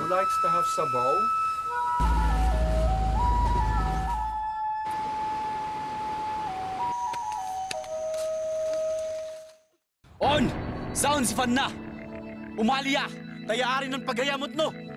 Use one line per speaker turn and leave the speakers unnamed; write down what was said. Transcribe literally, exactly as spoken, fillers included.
likes to have sabaw.
On! Sound si Fan na! Umaliya! Tayaari ng paghayamot no!